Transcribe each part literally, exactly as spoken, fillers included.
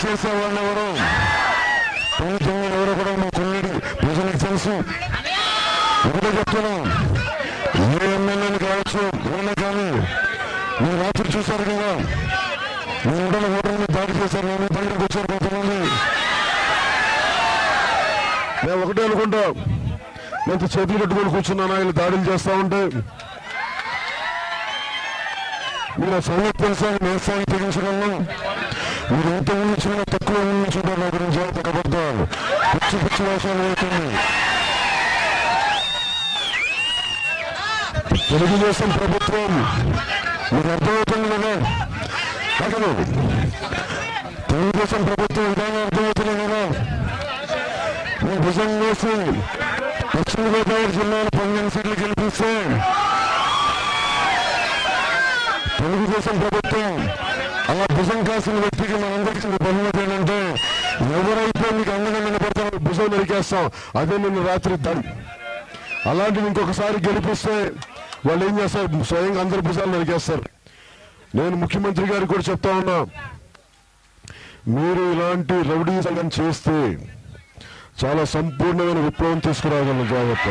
చేసేవాళ్ళని ఎవరు ప్రభుత్వం ఎవరో కూడా మా కొన్నిటి ప్రజలకు తెలుసు. ఒకటే చెప్తున్నాం, ఏ ఎమ్మెల్యేలు కావచ్చు ఎవరైనా కానీ మీరు రాత్రి చూశారు కదా, మీ ఇంట్లో ఓటర్ని దాడి చేశారు, మేము దగ్గరికి వచ్చారు కొంతమంది. మేము ఒకటే అనుకుంటాం, ఎంత చేతులు పెట్టుకొని కూర్చున్నాను ఆయన దాడులు చేస్తా ఉంటే మీరు ఆ సంగతి తెలుసా, నేస్తాన్ని తెగించగలను. మీరు ఎంత ఊహించినా తక్కువ ఊహించుంటారు నా గురించి జాగ్రత్త అబద్ధాలు పిచ్చి పిచ్చి వేషాలు అవుతుంది. తెలుగుదేశం ప్రభుత్వం మీకు అర్థమవుతుంది కదా, కాదు తెలుగుదేశం ప్రభుత్వం విధానం అర్థమవుతుంది కదా. మేము భుజం వేసి పశ్చిమ గోదావరి జిల్లాలో పన్నెండు సీట్లు గెలిపిస్తే తెలుగుదేశం ప్రభుత్వం అలా భుజం కాసిన వ్యక్తికి మనందరికీ బహుమతి ఏంటంటే ఎవరైతే మీకు అండగా నిలబడతారో భుజం నరికేస్తాం. అదే నిన్న రాత్రి దాడి. అలాంటివి ఇంకొకసారి గెలిపిస్తే వాళ్ళు ఏం చేస్తారు, స్వయంగా అందరి భుజాలు నరికేస్తారు. నేను ముఖ్యమంత్రి గారికి కూడా చెప్తా ఉన్నా, మీరు ఇలాంటి రౌడీ సంఘం చేస్తే చాలా సంపూర్ణమైన విప్లవం తీసుకురాగలను. జాగ్రత్త.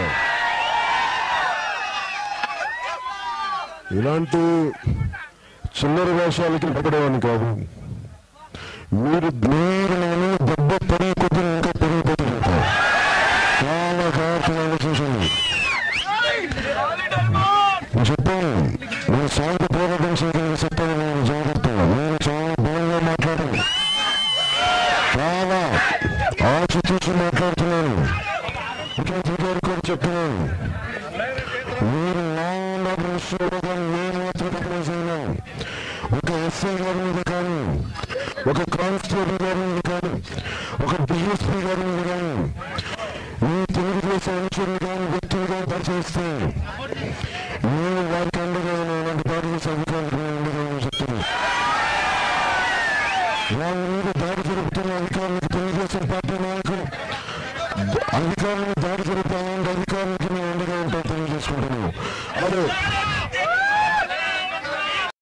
ఇలాంటి చిల్లర వేషాలకి భయపడేవాడిని కాదు. మీరు మీరు నేను దెబ్బ పెరిగి కొద్ది ఇంకా పెరిగిపోతుంటారు. చాలా జాగ్రత్తగా ఆలోచించండి. నేను చెప్పాను, నేను శాంతి పోరాటం చేయడానికి చెప్పాను. నేను జాగ్రత్త, నేను చాలా బలంగా మాట్లాడాను, చాలా ఆచితూచి మాట్లాడుతున్నాను. ముఖ్యమంత్రి గారికి కూడా చెప్తున్నాను, మీరు నా విషయంలో కానీ నేను మాత్రం చేయను. ఒక ఎస్ఐ గారి మీద కానీ, ఒక కానిస్టేబుల్ గారి మీద కానీ, ఒక డిఎస్పీ గారి మీద కానీ, ఈ తెలుగుదేశం అనుచరులు కానీ వ్యక్తులు కానీ పరిచయిస్తే నేను వారికి అండగా ఇలాంటి దాడి చేసే అధికారులకు అండగా చెప్తున్నాను. వాళ్ళ మీద దాడి జరుపుతున్న అధికారులకు తెలుగుదేశం పార్టీ నాయకులు అధికారులను దాడి జరుపుతామంటే అధికారులకి మేము అండగా ఉంటాం తెలియజేసుకుంటున్నాం. అదే